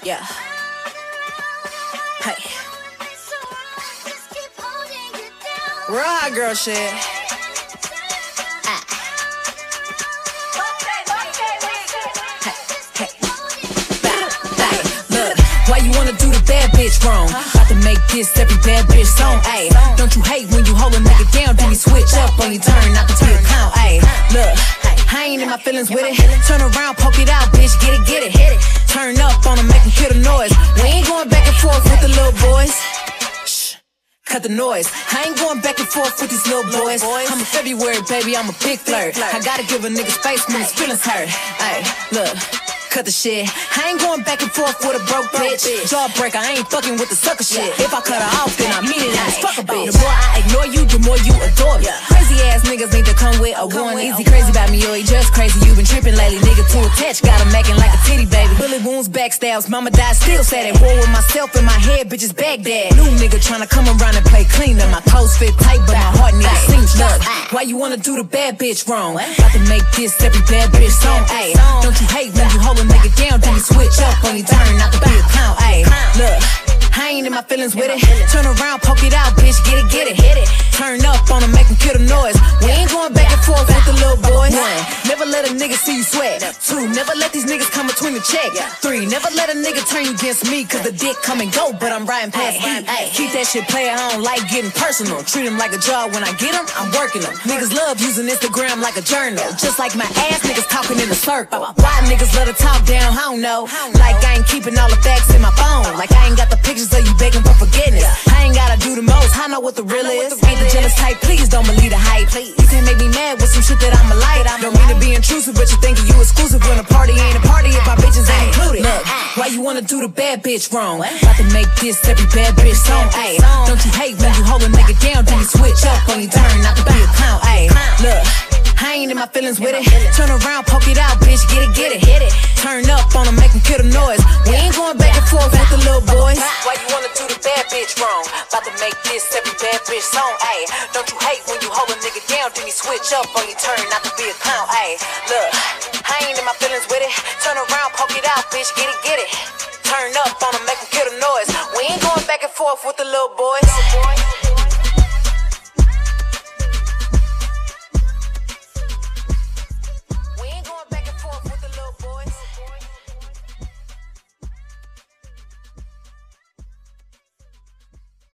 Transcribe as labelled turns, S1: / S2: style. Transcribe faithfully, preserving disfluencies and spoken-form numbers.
S1: Yeah. Hey. Real hot girl shit. Ah. Hey, hey. Bow, bow. Look, why you wanna do the bad bitch wrong? About to make this every bad bitch song. Ayy, don't you hate when you hold a nigga down, then you switch up on your turn, not to be a clown. Ayy, look, I ain't in my feelings with it. Turn around, poke it out, bitch, get it, get it. Turn up on them, make them kill the noise. We ain't going back and forth with the little boys. Cut the noise. I ain't going back and forth with these little boys. I'm a February baby, I'm a big flirt. I gotta give a nigga space when his feelings hurt. Ay, look, cut the shit. I ain't going back and forth with a broke bitch. Jawbreaker, I ain't fucking with the sucker shit. If I cut her off, then I mean it as fuck a bitch. The more I ignore you, the more you adore me. Crazy ass niggas need to come with a one. Easy crazy about me, yo, he just crazy. You been tripping lately, nigga too attached. Got him acting like a titty baby. Bullet wounds, backstabs, mama died still sad. At war with myself in my head, bitches Baghdad. New nigga tryna come around and play clean. And my clothes fit tight, but my heart needs seams. Look, why you wanna do the bad bitch wrong? About to make this every bad bitch song. Ayy, don't you hate when you hold a nigga down, then you switch up on your turn, not to be a clown. Ayy, look, I ain't in my feelings with it. Turn around, poke it out, bitch, get it, get it. Turn up on them, make them kill the noise. We ain't going back and forth with the little boys. One, never let a nigga see you sweat. Two, never let these niggas come between the check. Three, never let a nigga turn you against me, cause the dick come and go, but I'm riding past E. Keep that shit player, I don't like getting personal. Treat him like a job, when I get him, I'm working him. Niggas love using Instagram like a journal. Just like my ass, niggas talking in a circle. Why niggas let her talk down, I don't know. Like I ain't keeping all the facts in my phone. Like I ain't got the pictures of you begging for forgiveness. I ain't gotta do the most, I know what the real is. Ain't the jealous type, please don't believe the hype. You can't make me mad with some shit that I'ma like. Don't mean to be intrusive, but you thinking you exclusive when a party ain't a party if my bitches ain't included. Look, why you wanna do the bad bitch wrong? About to make this every bad bitch song. Ayy, don't you hate when you hold a nigga down, then you switch up on your turn, not to be a clown. Ayy, look, I ain't in my feelings with it. Turn around, poke it out, bitch, get it, get it. Turn up on them, make them kill the noise. We ain't going back and forth with the little boys. Why you wanna do the bad bitch wrong? About to make this every bad bitch song. Ayy, don't you hate when you hold a nigga down, then you switch up on your turn, not to be a clown. Ayy, look, I ain't in my feelings with it. Turn around, poke it out, bitch, get it, get it. Turn up on them, make them kill the noise. We ain't going back and forth with the little boys.